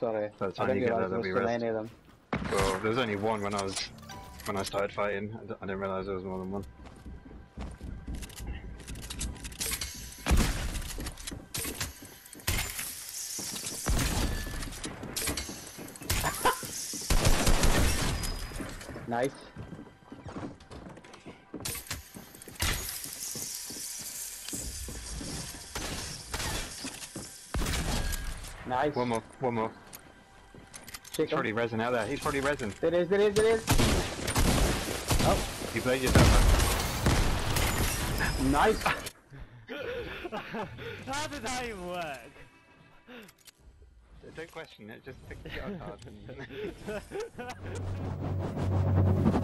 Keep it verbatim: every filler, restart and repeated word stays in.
Sorry, By the I time didn't you get realise there, there there'll was be still rest. any of them. Well, there was only one when I was when I started fighting. I, d I didn't realise there was more than one. Nice. Nice. One more, one more. Shake He's probably him. resin out there. He's probably resin. There is, there is, there is. Oh, You played yourself nice. How did that even work? up. Don't question it, just pick it up hard and